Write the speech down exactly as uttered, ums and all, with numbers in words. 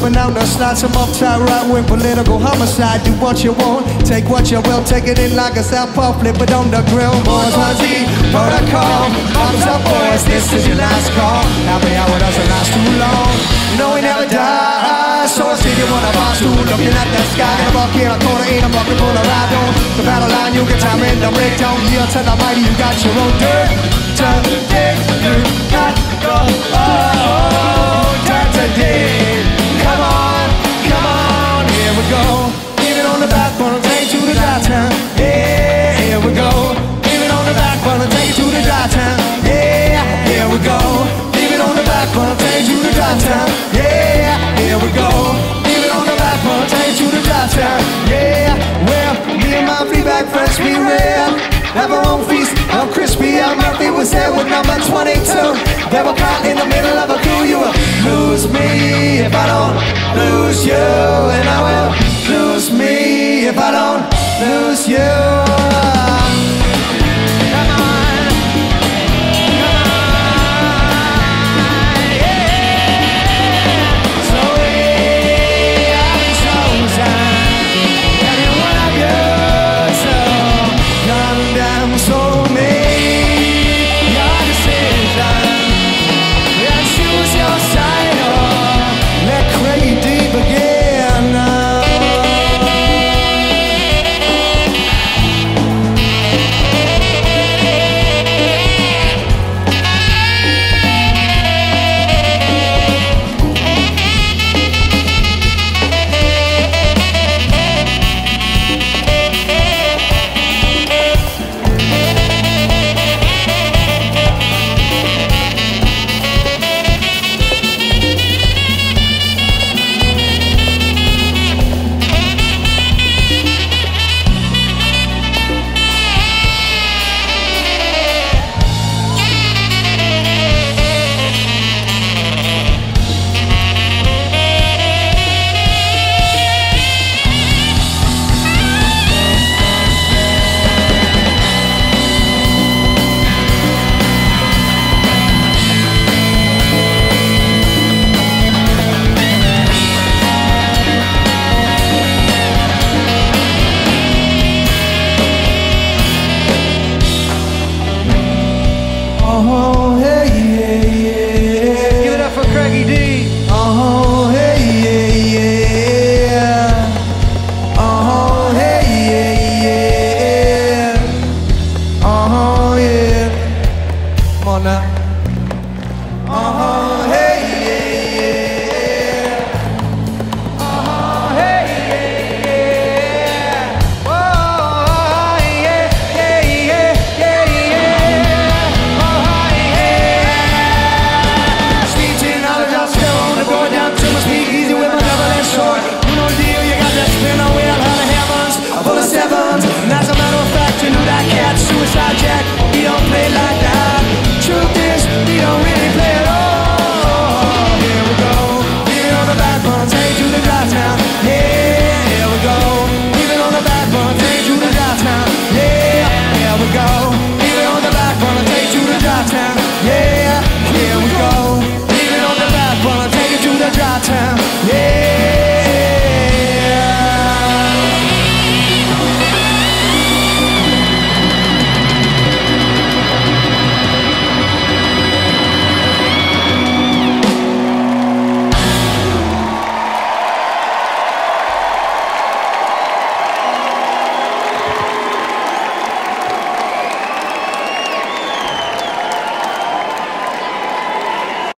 slipping out the slots. I'm uptight right with political homicide. Do what you want, take what you will. Take it in like a southpaw, flip it on the grill. Boys, one Z, protocol. Arms up, boys, this is your last call. Happy hour doesn't last too long. You know we never die. So I see you on a bar stool, looking at the sky. In a bucket, a quarter in a bucket full of ride on. The battle line, you get time in the breakdown. Here, tell the mighty, you got your own dirt. Turn to dig, you got go. Oh, turn to dig. Come on, come on, here we go. Leave it on the back burner, take you to the dry town. Yeah, here we go. Leave it on the back burner, take you to the dry town. Yeah, here we go. Leave it on the back burner, take you to the dry town. Yeah, here we go. Leave it on the back burner, take you to the dry town. Yeah, well, me and my feedback friends, we rare. Have our own feast of crispy. Al Murphy was there with number twenty-two. They were caught in the middle of a coup. You will lose me if I don't lose you, and I will lose me if I don't lose you.